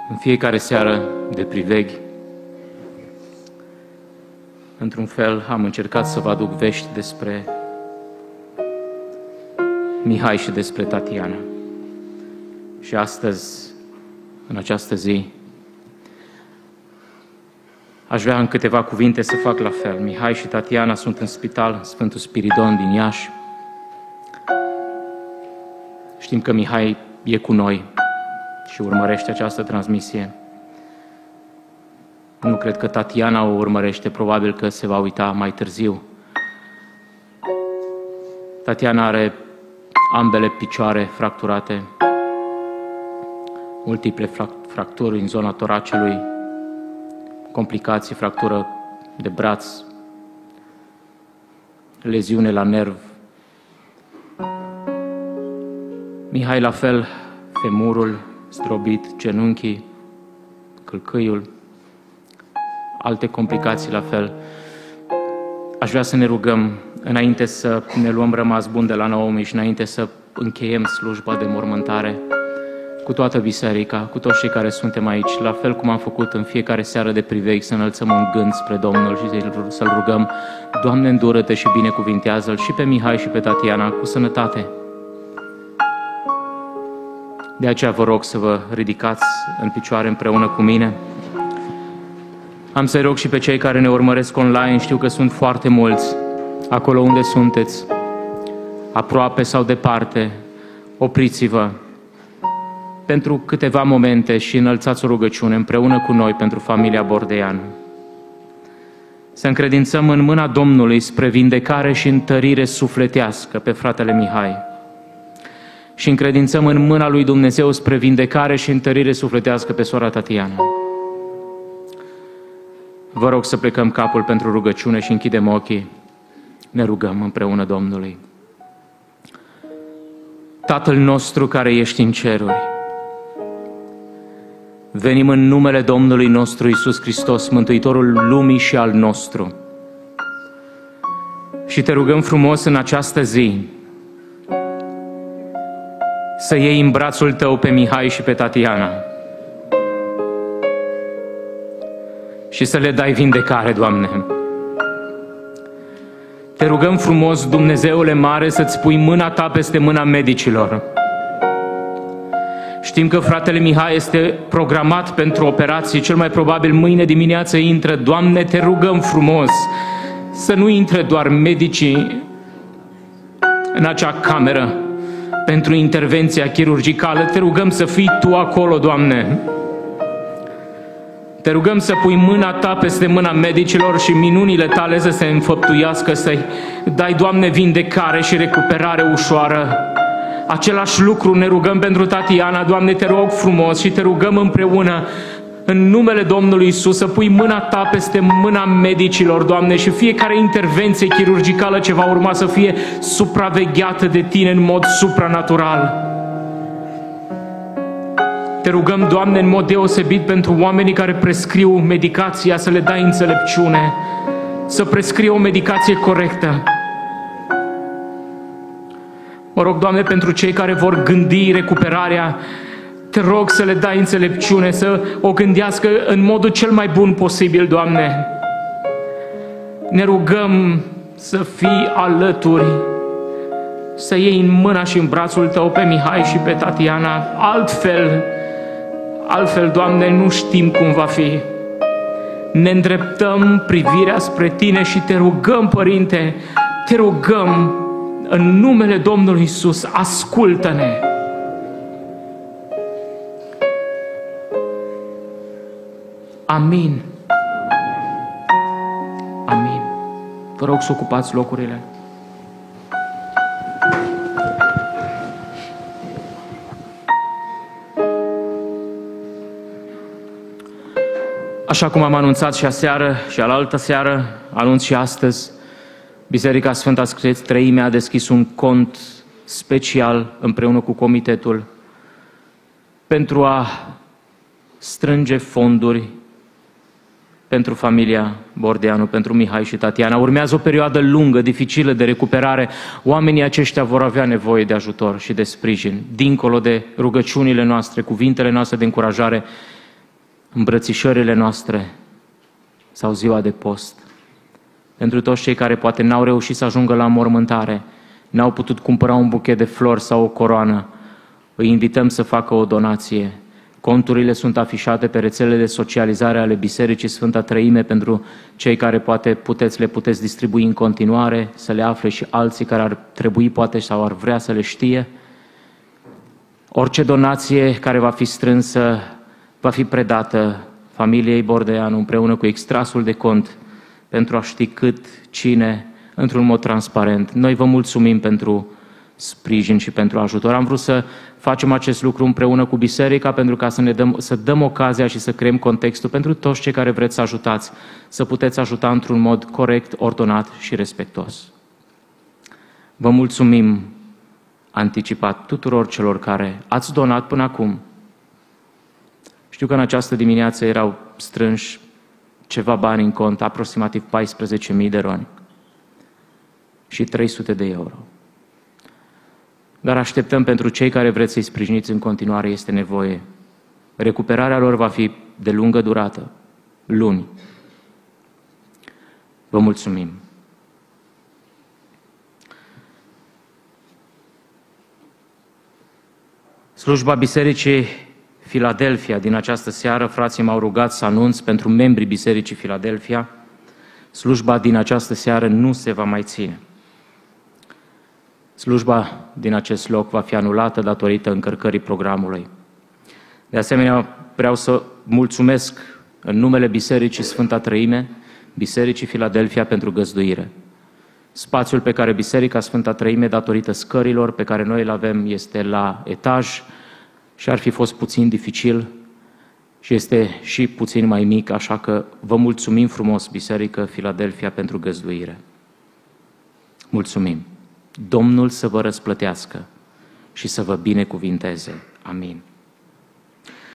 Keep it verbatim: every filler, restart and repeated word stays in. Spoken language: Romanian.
În fiecare seară de priveghi, într-un fel, am încercat să vă aduc vești despre Mihai și despre Tatiana. Și astăzi, în această zi, aș vrea în câteva cuvinte să fac la fel. Mihai și Tatiana sunt în spital, în Sfântul Spiridon din Iași. Știm că Mihai e cu noi și urmărește această transmisie. Nu cred că Tatiana o urmărește, probabil că se va uita mai târziu. Tatiana are ambele picioare fracturate, multiple fracturi în zona toracelui, complicații, fractură de braț, leziune la nerv. Mihai la fel, femurul zdrobit, genunchii, călcâiul, alte complicații la fel. Aș vrea să ne rugăm înainte să ne luăm rămas bun de la Naomi și înainte să încheiem slujba de mormântare cu toată biserica, cu toți cei care suntem aici, la fel cum am făcut în fiecare seară de priveghi, să înălțăm un gând spre Domnul și să-L rugăm: Doamne, îndură-te și binecuvintează-L și pe Mihai și pe Tatiana cu sănătate. De aceea vă rog să vă ridicați în picioare împreună cu mine. Am să-i rog și pe cei care ne urmăresc online, știu că sunt foarte mulți, acolo unde sunteți, aproape sau departe, opriți-vă pentru câteva momente și înălțați o rugăciune împreună cu noi pentru familia Bordeanu. Să încredințăm în mâna Domnului spre vindecare și întărire sufletească pe fratele Mihai. Și încredințăm în mâna lui Dumnezeu spre vindecare și întărire sufletească pe sora Tatiana. Vă rog să plecăm capul pentru rugăciune și închidem ochii. Ne rugăm împreună Domnului. Tatăl nostru care ești în ceruri, venim în numele Domnului nostru Iisus Hristos, Mântuitorul lumii și al nostru. Și te rugăm frumos în această zi să iei în brațul tău pe Mihai și pe Tatiana și să le dai vindecare, Doamne. Te rugăm frumos, Dumnezeule mare, să-ți pui mâna ta peste mâna medicilor. Știm că fratele Mihai este programat pentru operații, cel mai probabil mâine dimineață intră. Doamne, te rugăm frumos să nu intre doar medicii în acea cameră pentru intervenția chirurgicală. Te rugăm să fii Tu acolo, Doamne. Te rugăm să pui mâna Ta peste mâna medicilor și minunile Tale să se înfăptuiască, să-i dai, Doamne, vindecare și recuperare ușoară. Același lucru ne rugăm pentru Tatiana, Doamne, te rog frumos și te rugăm împreună în numele Domnului Iisus să pui mâna Ta peste mâna medicilor, Doamne, și fiecare intervenție chirurgicală ce va urma să fie supravegheată de Tine în mod supranatural. Te rugăm, Doamne, în mod deosebit pentru oamenii care prescriu medicația, să le dai înțelepciune, să prescrie o medicație corectă. Mă rog, Doamne, pentru cei care vor gândi recuperarea, te rog să le dai înțelepciune, să o gândească în modul cel mai bun posibil, Doamne. Ne rugăm să fii alături, să iei în mâna și în brațul Tău pe Mihai și pe Tatiana. Altfel, altfel, Doamne, nu știm cum va fi. Ne îndreptăm privirea spre Tine și Te rugăm, Părinte, Te rugăm în numele Domnului Iisus, ascultă-ne! Amin. Amin. Vă rog să ocupați locurile. Așa cum am anunțat și aseară și alaltă seară, anunț și astăzi, Biserica Sfânta Screț Treime a deschis un cont special împreună cu comitetul pentru a strânge fonduri pentru familia Bordeanu, pentru Mihai și Tatiana. Urmează o perioadă lungă, dificilă de recuperare. Oamenii aceștia vor avea nevoie de ajutor și de sprijin. Dincolo de rugăciunile noastre, cuvintele noastre de încurajare, îmbrățișările noastre sau ziua de post. Pentru toți cei care poate n-au reușit să ajungă la mormântare, n-au putut cumpăra un buchet de flori sau o coroană, îi invităm să facă o donație. Conturile sunt afișate pe rețelele de socializare ale Bisericii Sfânta Trăime pentru cei care poate puteți, le puteți distribui în continuare, să le afle și alții care ar trebui poate sau ar vrea să le știe. Orice donație care va fi strânsă va fi predată familiei Bordeanu împreună cu extrasul de cont pentru a ști cât, cine, într-un mod transparent. Noi vă mulțumim pentru sprijin și pentru ajutor. Am vrut să facem acest lucru împreună cu biserica pentru ca să ne dăm, să dăm ocazia și să creăm contextul pentru toți cei care vreți să ajutați, să puteți ajuta într-un mod corect, ordonat și respectuos. Vă mulțumim anticipat tuturor celor care ați donat până acum. Știu că în această dimineață erau strânși ceva bani în cont, aproximativ paisprezece mii de roni și trei sute de euro. Dar așteptăm pentru cei care vreți să-i sprijiniți în continuare, este nevoie. Recuperarea lor va fi de lungă durată, luni. Vă mulțumim. Slujba Bisericii Filadelfia din această seară, frații m-au rugat să anunț pentru membrii Bisericii Filadelfia, slujba din această seară nu se va mai ține. Slujba din acest loc va fi anulată datorită încărcării programului. De asemenea, vreau să mulțumesc în numele Bisericii Sfânta Trăime, Bisericii Filadelfia pentru găzduire. Spațiul pe care Biserica Sfânta Trăime, datorită scărilor pe care noi îl avem, este la etaj și ar fi fost puțin dificil și este și puțin mai mic, așa că vă mulțumim frumos, Biserică Filadelfia, pentru găzduire. Mulțumim! Domnul să vă răsplătească și să vă binecuvinteze. Amin.